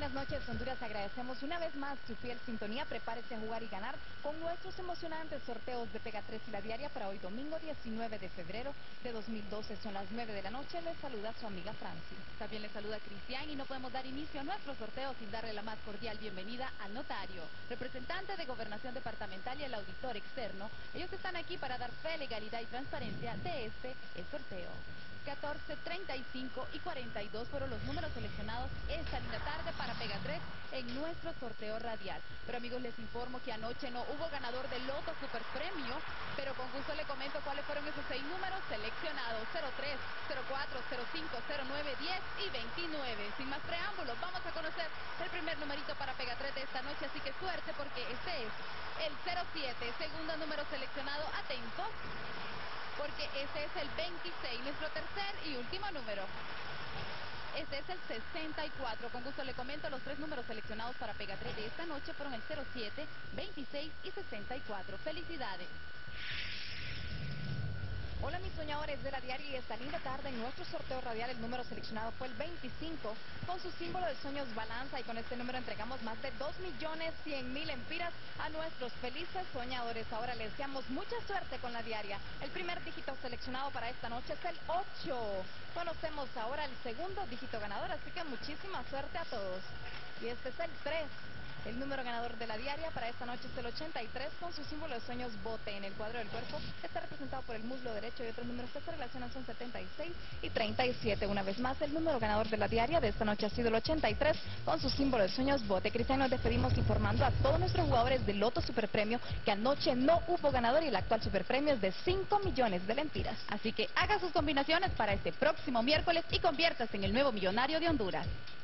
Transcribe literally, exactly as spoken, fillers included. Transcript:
buenas noches, Honduras. Agradecemos una vez más su fiel sintonía. Prepárese a jugar y ganar con nuestros emocionantes sorteos de Pega tres y la diaria para hoy domingo diecinueve de febrero de dos mil doce. Son las nueve de la noche. Les saluda su amiga Franci. También les saluda Cristian y no podemos dar inicio a nuestro sorteo sin darle la más cordial bienvenida al notario, representante de Gobernación Departamental y el auditor externo. Ellos están aquí para dar fe, legalidad y transparencia de este, el sorteo. catorce, treinta y cinco y cuarenta y dos fueron los números seleccionados esta linda tarde para Pega tres en nuestro sorteo radial. Pero amigos, les informo que anoche no hubo ganador del Loto Super Premio, pero con gusto le comento cuáles fueron esos seis números seleccionados: cero tres, cero cuatro, cero cinco, cero nueve, diez y veintinueve. Sin más preámbulos, vamos a conocer el primer numerito para Pega tres de esta noche, así que suerte porque este es el cero siete, segundo número seleccionado, atentos, porque este es el veintiséis, nuestro tercer y último número. Este es el sesenta y cuatro. Con gusto le comento, los tres números seleccionados para Pega tres de esta noche fueron el cero siete, veintiséis y sesenta y cuatro. ¡Felicidades! Hola mis soñadores de la diaria, y esta linda tarde en nuestro sorteo radial el número seleccionado fue el veinticinco con su símbolo de sueños balanza, y con este número entregamos más de dos millones cien mil empiras a nuestros felices soñadores. Ahora les deseamos mucha suerte con la diaria. El primer dígito seleccionado para esta noche es el ocho. Conocemos ahora el segundo dígito ganador, así que muchísima suerte a todos. Y este es el tres. El número ganador de la diaria para esta noche es el ochenta y tres con su símbolo de sueños bote. En el cuadro del cuerpo está representado por el muslo derecho, y otros números que se relacionan son setenta y seis y treinta y siete. Una vez más, el número ganador de la diaria de esta noche ha sido el ochenta y tres con su símbolo de sueños bote. Cristian, nos despedimos informando a todos nuestros jugadores del Loto Super Premio que anoche no hubo ganador y el actual Super Premio es de cinco millones de lempiras. Así que haga sus combinaciones para este próximo miércoles y conviértase en el nuevo millonario de Honduras.